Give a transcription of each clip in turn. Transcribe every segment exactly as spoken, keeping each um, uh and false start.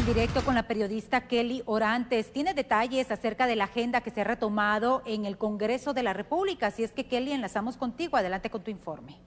directo con la periodista Kelly Orantes. Tiene detalles acerca de la agenda que se ha retomado en el Congreso de la República. Así es que, Kelly, enlazamos contigo. Adelante con tu informe.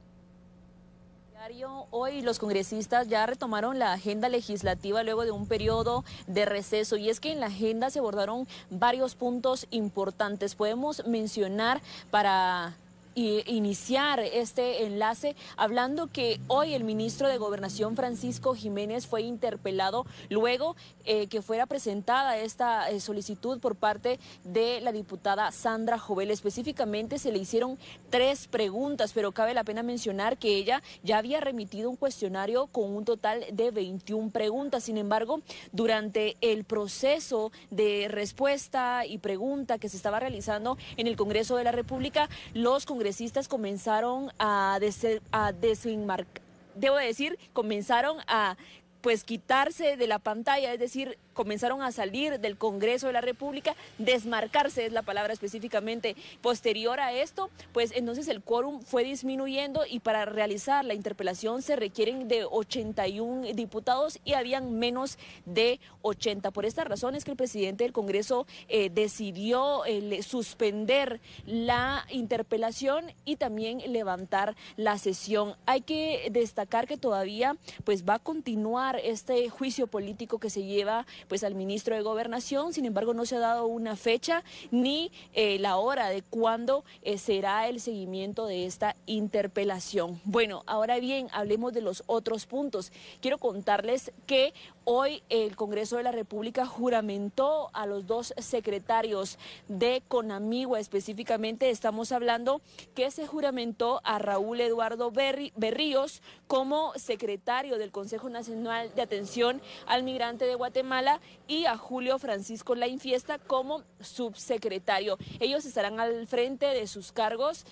Hoy los congresistas ya retomaron la agenda legislativa luego de un periodo de receso, y es que en la agenda se abordaron varios puntos importantes. Podemos mencionar para y iniciar este enlace hablando que hoy el ministro de Gobernación, Francisco Jiménez, fue interpelado luego eh, que fuera presentada esta eh, solicitud por parte de la diputada Sandra Jovel. Específicamente se le hicieron tres preguntas, pero cabe la pena mencionar que ella ya había remitido un cuestionario con un total de veintiuna preguntas. Sin embargo, durante el proceso de respuesta y pregunta que se estaba realizando en el Congreso de la República, los congresistas congresistas comenzaron a, des a desenmarcar, debo decir, comenzaron a pues quitarse de la pantalla, es decir, comenzaron a salir del Congreso de la República, desmarcarse es la palabra específicamente. Posterior a esto, pues entonces el quórum fue disminuyendo y para realizar la interpelación se requieren de ochenta y uno diputados y habían menos de ochenta. Por esta razón es que el presidente del Congreso eh, decidió eh, suspender la interpelación y también levantar la sesión. Hay que destacar que todavía pues va a continuar este juicio político que se lleva pues al ministro de Gobernación. Sin embargo, no se ha dado una fecha ni eh, la hora de cuándo eh, será el seguimiento de esta interpelación. Bueno, ahora bien, hablemos de los otros puntos. Quiero contarles que hoy el Congreso de la República juramentó a los dos secretarios de Conamigua. Específicamente estamos hablando que se juramentó a Raúl Eduardo Berri Berríos como secretario del Consejo Nacional de Atención al Migrante de Guatemala y a Julio Francisco Lainfiesta como subsecretario. Ellos estarán al frente de sus cargos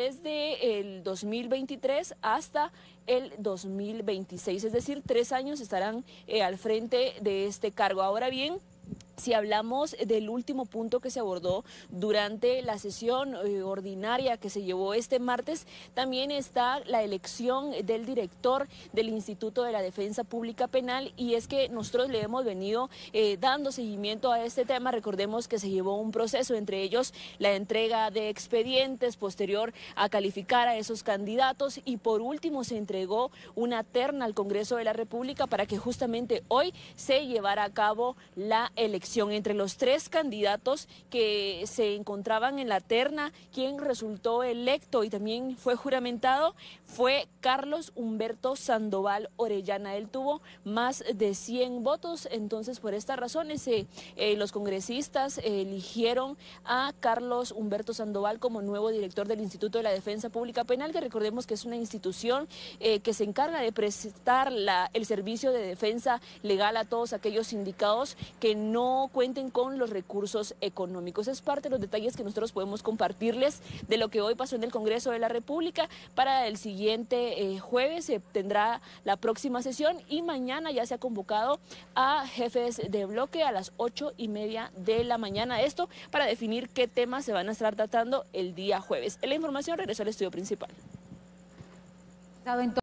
desde el dos mil veintitrés hasta el dos mil veintiséis, es decir, tres años estarán eh, al frente de este cargo. Ahora bien, si hablamos del último punto que se abordó durante la sesión eh, ordinaria que se llevó este martes, también está la elección del director del Instituto de la Defensa Pública Penal, y es que nosotros le hemos venido eh, dando seguimiento a este tema. Recordemos que se llevó un proceso, entre ellos la entrega de expedientes, posterior a calificar a esos candidatos, y por último se entregó una terna al Congreso de la República para que justamente hoy se llevara a cabo la elección. Entre los tres candidatos que se encontraban en la terna, quien resultó electo y también fue juramentado fue Carlos Humberto Sandoval Orellana. Él tuvo más de cien votos, entonces por esta razón ese, eh, los congresistas eh, eligieron a Carlos Humberto Sandoval como nuevo director del Instituto de la Defensa Pública Penal, que recordemos que es una institución eh, que se encarga de prestar la, el servicio de defensa legal a todos aquellos sindicados que no cuenten con los recursos económicos. Es parte de los detalles que nosotros podemos compartirles de lo que hoy pasó en el Congreso de la República. Para el siguiente eh, jueves se tendrá la próxima sesión y mañana ya se ha convocado a jefes de bloque a las ocho y media de la mañana. Esto para definir qué temas se van a estar tratando el día jueves. En la información regreso al estudio principal.